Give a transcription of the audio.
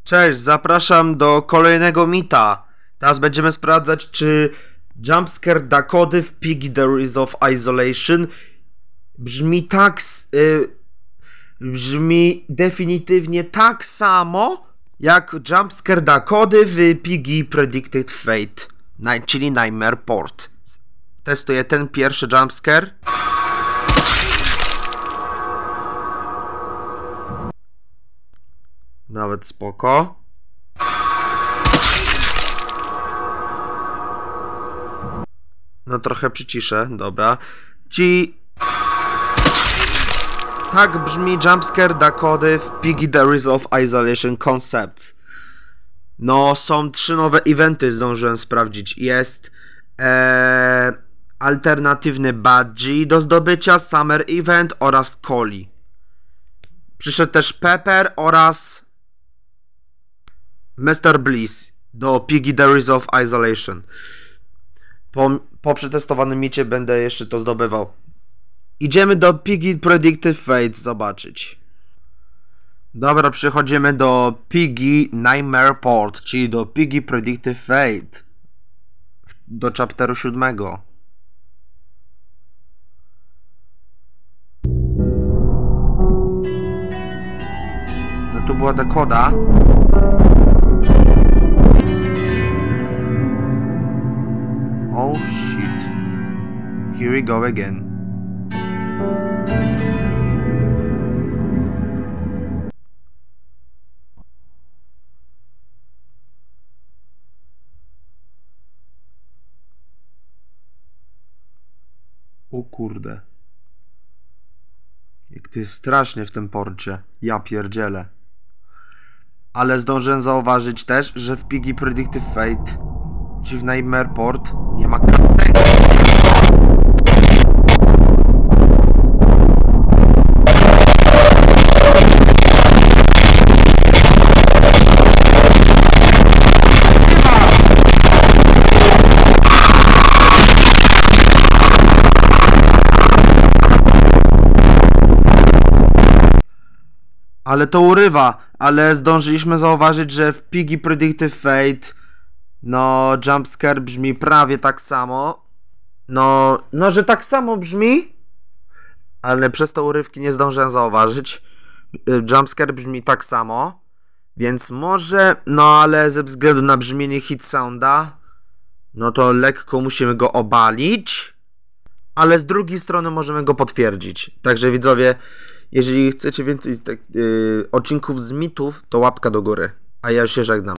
Cześć, zapraszam do kolejnego mita. Teraz będziemy sprawdzać, czy jumpscare Dakody w Piggy Degrees of Isolation brzmi definitywnie tak samo jak jumpscare Dakody w Piggy Predicted Fate, czyli Nightmare Port. Testuję ten pierwszy jumpscare. Nawet spoko. No trochę przyciszę, dobra. Tak brzmi jumpscare Dakody w Piggy Degrees of Isolation Concepts. No, są 3 nowe eventy, zdążyłem sprawdzić. Jest alternatywny Badgie do zdobycia, Summer Event oraz Coli. Przyszedł też Pepper oraz Mr. Bliss do Piggy Degrees of Isolation. Po przetestowanym micie będę jeszcze to zdobywał. Idziemy do Piggy Predicted Fate zobaczyć. Dobra, przechodzimy do Piggy Nightmare Port, czyli do Piggy Predicted Fate. Do chapteru 7. No tu była ta koda. Oh shit. Here we go again. O kurde. Jak to jest strasznie w tym porcie. Ja pierdzielę. Ale zdążyłem zauważyć też, że w Piggy Predicted Fate, czy w Nightmare Port, nie ma cutscenki. Ale to urywa, ale zdążyliśmy zauważyć, że w Piggy Predicted Fate no jumpscare brzmi prawie tak samo. No, że tak samo brzmi, ale przez to urywki nie zdążyłem zauważyć. Jumpscare brzmi tak samo, więc może, no ale ze względu na brzmienie hit sounda, no to lekko musimy go obalić, ale z drugiej strony możemy go potwierdzić. Także widzowie, jeżeli chcecie więcej odcinków z mitów, to łapka do góry. A ja już się żegnam.